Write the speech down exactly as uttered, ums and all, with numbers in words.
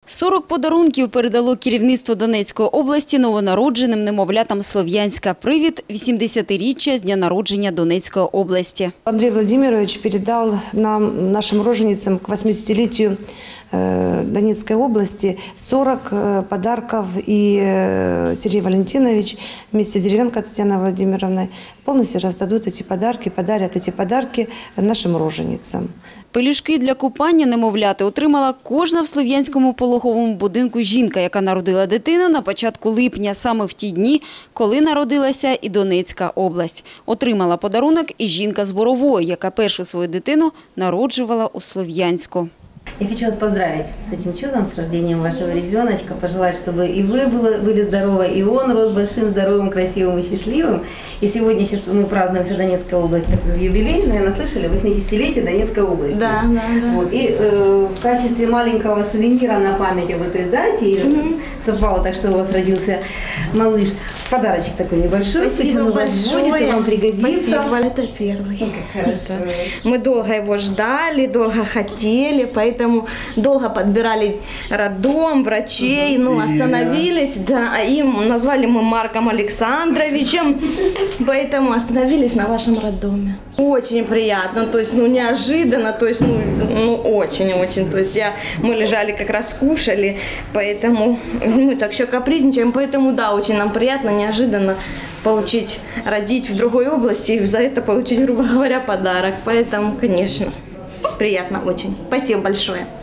сорок подарунків передало керівництво Донецької області новонародженим немовлятам Слов'янська. Привід – вісімдесятиріччя з дня народження Донецької області. Андрей Владимирович передал нам, нашим роженицам, к восьмидесятилетию Донецкой области сорок подарков. И Сергей Валентинович вместе с Деревянко Татьяной Владимировной полностью раздадут эти подарки, подарят эти подарки нашим роженицам. Пелюшки для купання немовляти отримала кожна в Слов'янському пологовому будинку жінка, яка народила дитину на початку липня, саме в ті дні, коли народилася і Донецька область. Отримала подарунок і жінка з Борової, яка першу свою дитину народжувала у Слов'янську. Я хочу вас поздравить с этим чудом, с рождением вашего ребеночка, пожелать, чтобы и вы были, были здоровы, и он рос большим, здоровым, красивым и счастливым. И сегодня сейчас мы празднуем вся Донецкая область такой юбилей, наверное, слышали, восьмидесятилетие Донецкой области. Да, да, да. Вот. И э, в качестве маленького сувенира на память об этой дате, mm-hmm. совпало так, что у вас родился малыш, подарочек такой небольшой. Спасибо большое. Будет, вам пригодится. Спасибо, это первый. Как хорошо. Мы долго его ждали, долго хотели, поэтому долго подбирали роддом, врачей, ну, остановились, да, а им назвали мы Марком Александровичем, поэтому остановились на вашем роддоме. Очень приятно, то есть, ну, неожиданно, то есть, ну, ну очень-очень, то есть, я, мы лежали, как раз кушали, поэтому мы так еще капризничаем, поэтому, да, очень нам приятно, неожиданно получить, родить в другой области и за это получить, грубо говоря, подарок, поэтому, конечно, приятно очень. Спасибо большое.